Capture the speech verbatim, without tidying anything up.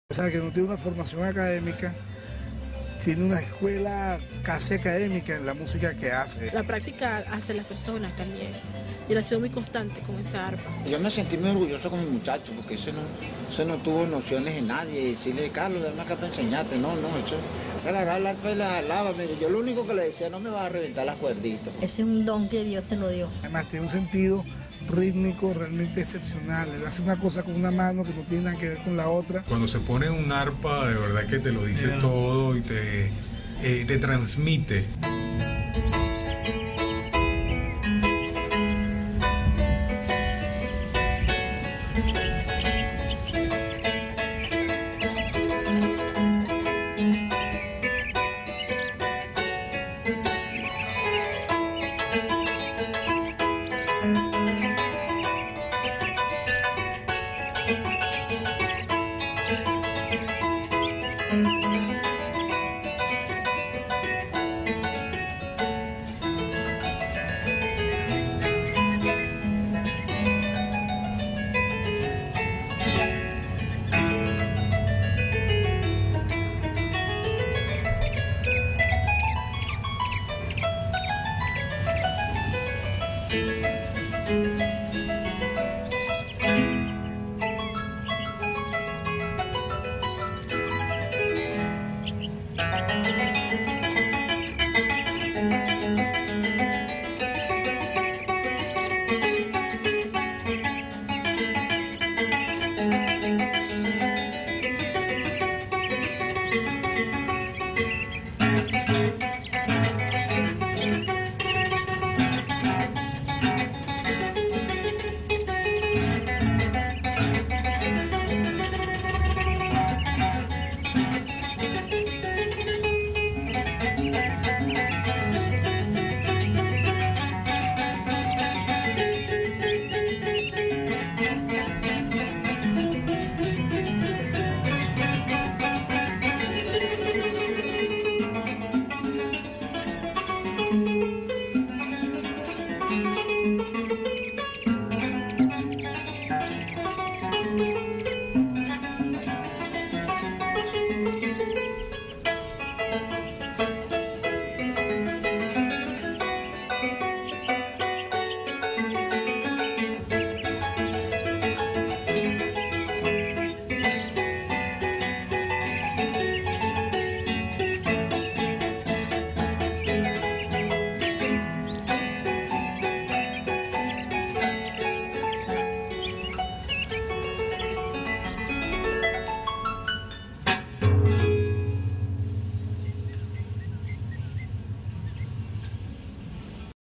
O sea, que no tiene una formación académica, tiene una escuela casi académica en la música que hace. La práctica hace las personas también. Y él ha sido muy constante con esa arpa. Yo me sentí muy orgulloso con mi muchacho, porque ese no, ese no tuvo nociones en nadie. Y decirle, Carlos, dame acá para enseñarte. No, no, eso. Agarrar la arpa y la jalaba. Yo lo único que le decía, no me vas a reventar las cuerditas. Ese es un don que Dios se lo dio. Además, tiene un sentido rítmico realmente excepcional. Él hace una cosa con una mano que no tiene nada que ver con la otra. Cuando se pone un arpa, de verdad que te lo dice todo y te, eh, te transmite.